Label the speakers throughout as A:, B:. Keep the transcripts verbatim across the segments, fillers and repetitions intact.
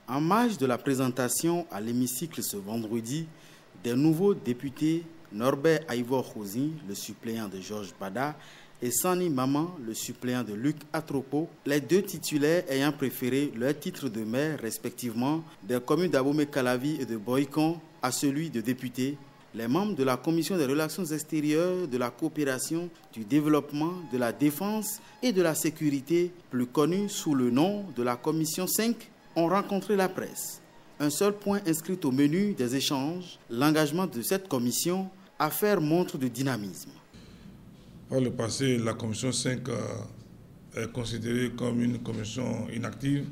A: En marge de la présentation à l'hémicycle ce vendredi des nouveaux députés Norbert Aïvor-Khouzi, le suppléant de Georges Bada, et Sani Maman, le suppléant de Luc Atropo, les deux titulaires ayant préféré leur titre de maire respectivement des communes d'Abomey-Calavi et de Boycon à celui de député, les membres de la Commission des relations extérieures, de la coopération, du développement, de la défense et de la sécurité, plus connue sous le nom de la Commission cinq, ont rencontré la presse. Un seul point inscrit au menu des échanges, l'engagement de cette commission à faire montre de dynamisme.
B: Par le passé, la Commission cinq est considérée comme une commission inactive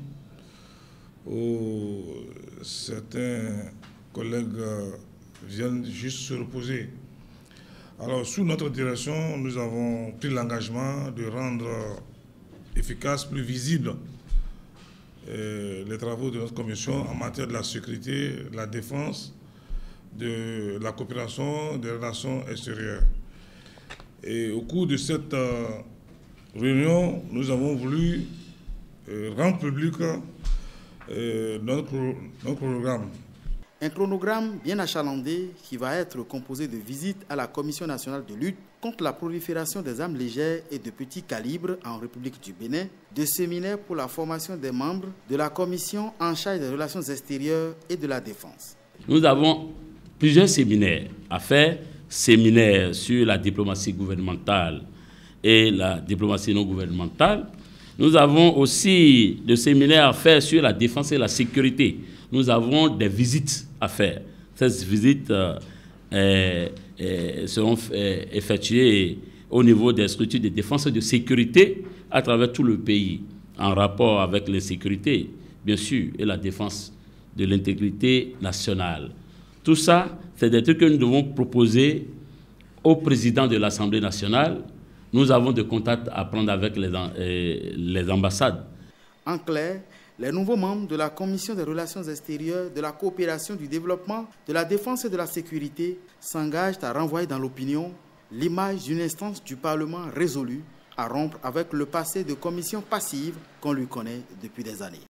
B: où certains collègues viennent juste se reposer. Alors, sous notre direction, nous avons pris l'engagement de rendre efficace, plus visible les travaux de notre commission en matière de la sécurité, de la défense, de la coopération, des relations extérieures. Et au cours de cette euh, réunion, nous avons voulu euh, rendre public euh, notre, notre programme.
A: Un chronogramme bien achalandé qui va être composé de visites à la Commission nationale de lutte contre la prolifération des armes légères et de petit calibre en République du Bénin, de séminaires pour la formation des membres de la Commission en charge des relations extérieures et de la défense.
C: Nous avons plusieurs séminaires à faire, séminaires sur la diplomatie gouvernementale et la diplomatie non gouvernementale. Nous avons aussi des séminaires à faire sur la défense et la sécurité. Nous avons des visites à faire. Ces visites euh, euh, euh, seront euh, effectuées au niveau des structures de défense et de sécurité à travers tout le pays, en rapport avec l'insécurité, bien sûr, et la défense de l'intégrité nationale. Tout ça, c'est des trucs que nous devons proposer au président de l'Assemblée nationale. Nous avons des contacts à prendre avec les, euh, les ambassades.
A: En clair, les nouveaux membres de la Commission des relations extérieures, de la coopération, du développement, de la défense et de la sécurité s'engagent à renvoyer dans l'opinion l'image d'une instance du Parlement résolue à rompre avec le passé de commission passive qu'on lui connaît depuis des années.